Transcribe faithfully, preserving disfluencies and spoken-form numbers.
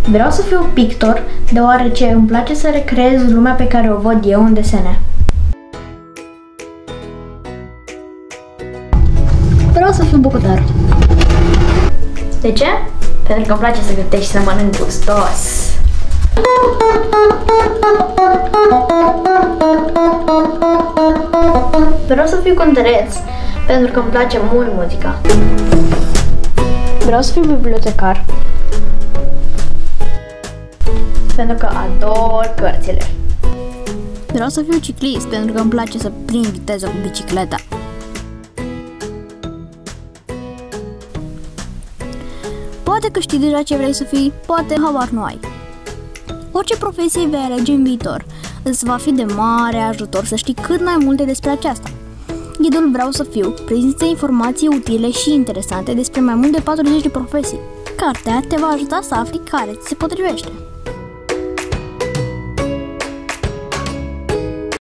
Vreau să fiu pictor, deoarece îmi place să recreez lumea pe care o văd eu în desene. Vreau să fiu bucătar. De ce? Pentru că îmi place să gătești și să mănânc gustos. Vreau să fiu cântăreț, pentru că îmi place mult muzica. Vreau să fiu bibliotecar, pentru că ador cărțile. Vreau să fiu ciclist, pentru că îmi place să prind viteză cu bicicleta. Poate că știi deja ce vrei să fii, poate habar nu ai. Orice profesie vei alege în viitor, îți va fi de mare ajutor să știi cât mai multe despre aceasta. Ghidul Vreau să fiu prezintă informații utile și interesante despre mai mult de patruzeci de profesii. Cartea te va ajuta să afli care ți se potrivește.